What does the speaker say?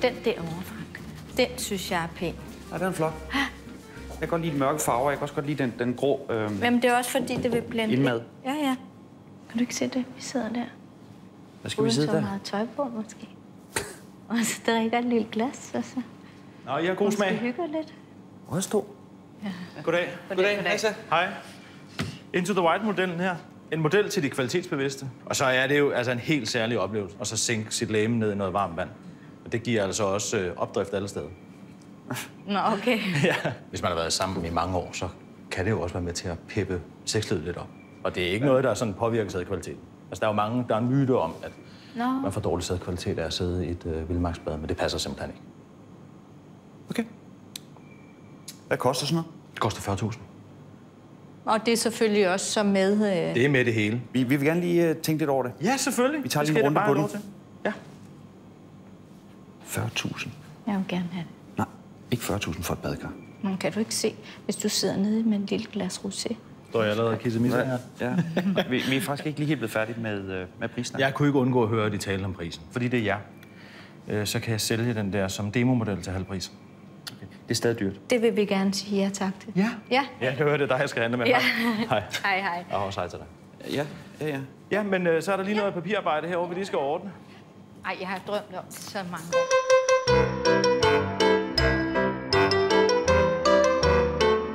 Den derovre, Frank. Den synes jeg er pæn. Ja, den er flot. Jeg kan godt lide de mørke farver. Jeg kan også godt lide den grå... Men det er også fordi, det vil blende indmad. Ja, ja. Kan du ikke se det? Vi sidder der. Hvad skal vi sidde der? Uden så meget tøj på, måske. Og så drikker et lille glas, og så... Nå, I har god smag. Vi hygger lidt. Hvor er stå? Ja. Goddag. Goddag, Hejsa. Hej. Into the White-modellen her. En model til de kvalitetsbevidste. Og så er det jo altså en helt særlig oplevelse at så sænke sit legeme ned i noget varmt vand. Og det giver altså også opdrift alle steder. Nå, okay. Ja. Hvis man har været sammen i mange år, så kan det jo også være med til at peppe sexlivet lidt op. Og det er ikke noget, der sådan påvirker sædkvaliteten. Altså, der er jo mange, der er en myte om, at man får dårlig sædkvalitet af at sidde i et vildmarksbad, men det passer simpelthen ikke. Okay. Hvad koster sådan noget? Det koster 40.000. Og det er selvfølgelig også så med... Det er med det hele. Vi vil gerne lige tænke lidt over det. Ja, selvfølgelig. Vi tager lige en runde på den. Ja. 40.000. Jeg vil gerne have det. Nej, ikke 40.000 for et badekar. Men kan du ikke se, hvis du sidder nede med en lille glas rosé? Står jeg allerede og kisser misser her? Ja. Vi er faktisk ikke lige helt blevet færdige med prisen. Jeg kunne ikke undgå at høre, at de talte om prisen. Fordi det er jer. Så kan jeg sælge den der som demomodel til halv pris. Okay. Det er stadig dyrt. Det vil vi gerne sige ja tak til. Ja? Ja. Ja, det er dig, jeg skal handle med. Ja. Hej. Hej, hej. Og også hej til dig. Ja. Ja, men så er der lige noget papirarbejde herovre, vi lige skal ordne. Ej, jeg har drømt om det så mange år.